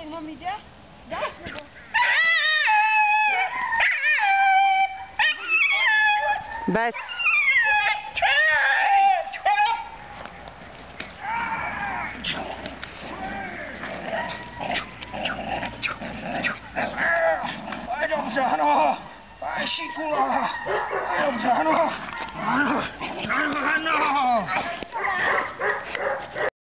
Mám jde? Dá? Nebo? Bez. Dobře, ano. Šikula. Dobře, ano. Ano.